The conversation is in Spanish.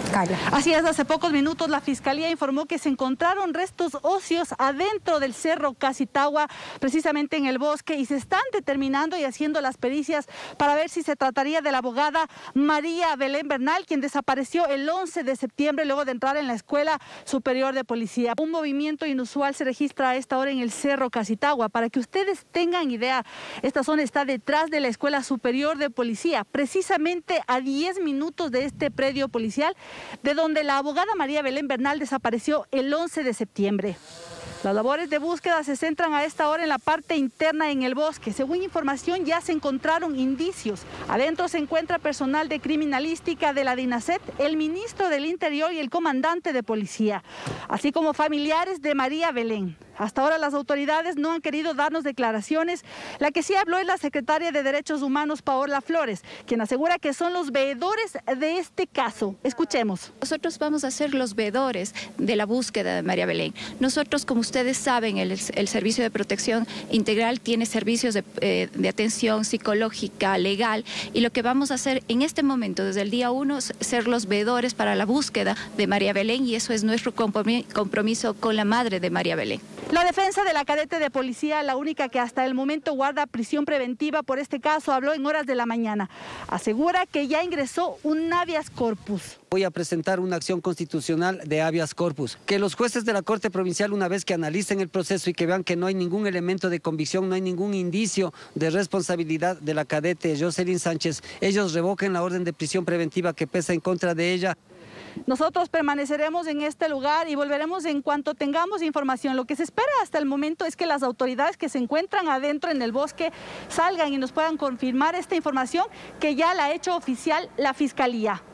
Carla. Así es, hace pocos minutos la Fiscalía informó que se encontraron restos óseos adentro del Cerro Casitagua, precisamente en el bosque, y se están determinando y haciendo las pericias para ver si se trataría de la abogada María Belén Bernal, quien desapareció el 11 de septiembre luego de entrar en la Escuela Superior de Policía. Un movimiento inusual se registra a esta hora en el Cerro Casitagua. Para que ustedes tengan idea, esta zona está detrás de la Escuela Superior de Policía, precisamente a 10 minutos de este predio policial, de donde la abogada María Belén Bernal desapareció el 11 de septiembre. Las labores de búsqueda se centran a esta hora en la parte interna en el bosque. Según información, ya se encontraron indicios. Adentro se encuentra personal de criminalística de la DINASET, el ministro del Interior y el comandante de policía, así como familiares de María Belén. Hasta ahora las autoridades no han querido darnos declaraciones. La que sí habló es la secretaria de Derechos Humanos, Paola Flores, quien asegura que son los veedores de este caso. Escuchemos. Nosotros vamos a ser los veedores de la búsqueda de María Belén. Nosotros, como ustedes saben, el Servicio de Protección Integral tiene servicios de atención psicológica, legal, y lo que vamos a hacer en este momento, desde el día 1, es ser los veedores para la búsqueda de María Belén, y eso es nuestro compromiso con la madre de María Belén. La defensa de la cadete de policía, la única que hasta el momento guarda prisión preventiva por este caso, habló en horas de la mañana. Asegura que ya ingresó un habeas corpus. Voy a presentar una acción constitucional de habeas corpus. Que los jueces de la Corte Provincial, una vez que analicen el proceso y que vean que no hay ningún elemento de convicción, no hay ningún indicio de responsabilidad de la cadete Jocelyn Sánchez, ellos revoquen la orden de prisión preventiva que pesa en contra de ella. Nosotros permaneceremos en este lugar y volveremos en cuanto tengamos información. Lo que se espera hasta el momento es que las autoridades que se encuentran adentro en el bosque salgan y nos puedan confirmar esta información que ya la ha hecho oficial la Fiscalía.